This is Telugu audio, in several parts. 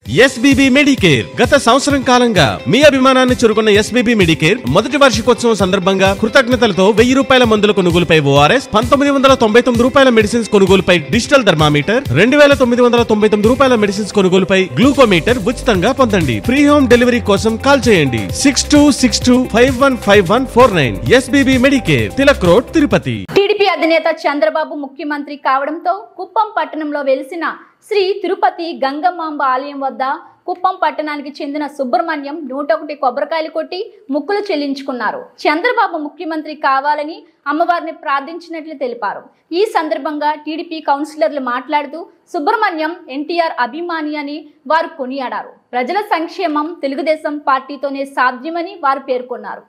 SBB మెడికేర్ గత సంవత్సరం కాలంగా మీ అభిమానాన్ని చురుకున్న SBB మెడికేర్ మొదటి వార్షికోత్సవం సందర్భంగా కృతజ్ఞతలతో ₹1000 మందుల కొనుగోలుపై ORS, ₹1999 మెడిసిన్స్ కొనుగోలుపై డిజిటల్ థర్మామీటర్, ₹2999 మెడిసిన్స్ కొనుగోలుపై గ్లూకోమీటర్ ఉచితంగా పొందండి. ఫ్రీ హోమ్ డెలివరీ కోసం కాల్ చేయండి 6262515149. SBB medicare, Tilak road, Tirupati. TDP అధినేత చంద్రబాబు ముఖ్యమంత్రి కావడంతో కుప్పం పట్టణంలో వెలిసిన శ్రీ తిరుపతి గంగమాంబ ఆలయం వద్ద కుప్పం పట్టణానికి చెందిన సుబ్రహ్మణ్యం 101 కొబ్బరికాయలు కొట్టి మొక్కులు చెల్లించుకున్నారు. చంద్రబాబు ముఖ్యమంత్రి కావాలని అమ్మవారిని ప్రార్థించినట్లు తెలిపారు. ఈ సందర్భంగా టీడీపీ కౌన్సిలర్లు మాట్లాడుతూ సుబ్రహ్మణ్యం NTR అభిమాని అని వారు కొనియాడారు. ప్రజల సంక్షేమం తెలుగుదేశం పార్టీతోనే సాధ్యమని వారు పేర్కొన్నారు.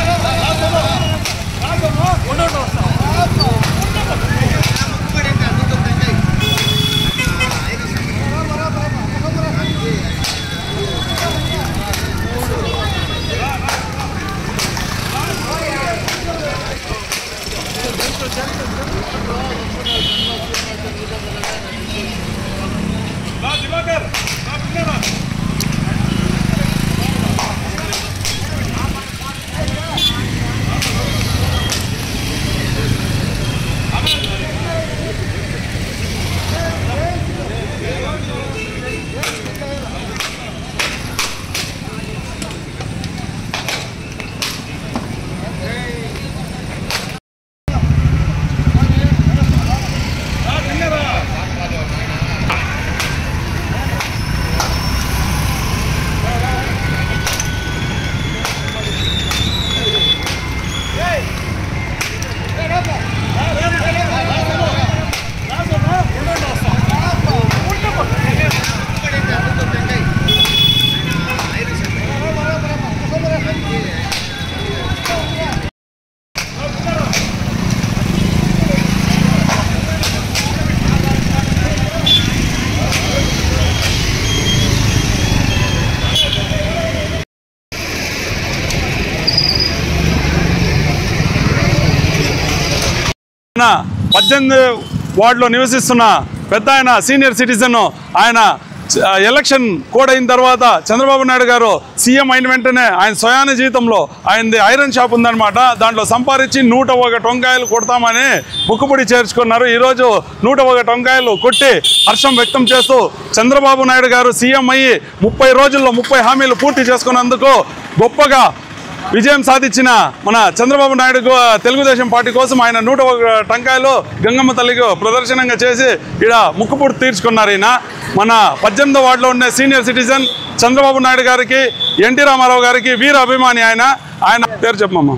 వార్డులో నివసిస్తున్న పెద్ద ఆయన సీనియర్ సిటిజన్. ఆయన ఎలక్షన్ కోడ్ అయిన తర్వాత చంద్రబాబు నాయుడు గారు సీఎం అయిన వెంటనే ఆయన స్వయాన జీవితంలో ఆయనది ఐరన్ షాప్ ఉందన్నమాట. దాంట్లో సంపాదించి 101 టొంకాయలు కొడతామని ముక్కుపుడి చేర్చుకున్నారు. ఈరోజు 101 టొంకాయలు కొట్టి హర్షం వ్యక్తం చేస్తూ చంద్రబాబు నాయుడు గారు సీఎం అయ్యి 30 రోజుల్లో 30 హామీలు పూర్తి చేసుకున్నందుకు గొప్పగా విజయం సాధించిన మన చంద్రబాబు నాయుడు తెలుగుదేశం పార్టీ కోసం ఆయన 101 టంకాయలు గంగమ్మ తల్లికి ప్రదర్శనంగా చేసి ఇక్కడ ముక్కుపుడు తీర్చుకున్నారు. ఈయన మన 18వ వార్డులో ఉన్న సీనియర్ సిటిజన్ చంద్రబాబు నాయుడు గారికి, ఎన్టీ రామారావు గారికి వీర అభిమాని. ఆయన పేరు చెప్పమ్మా.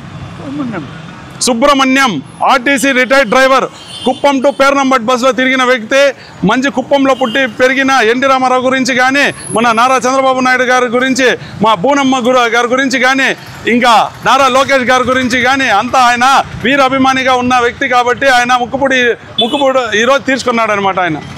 Subrahmanyam, RTC retired driver. Kuppam to Pernambut బస్సులో తిరిగిన వ్యక్తి. మంచి కుప్పంలో పుట్టి పెరిగిన ఎన్టీ రామారావు గురించి కానీ, మన నారా చంద్రబాబు నాయుడు గారి గురించి, మా బూనమ్మ గారి గురించి కానీ, ఇంకా నారా లోకేష్ గారి గురించి కానీ అంతా ఆయన వీర అభిమానిగా ఉన్న వ్యక్తి కాబట్టి ఆయన ముక్కుపుడు ఈరోజు తీర్చుకున్నాడు అనమాట. ఆయన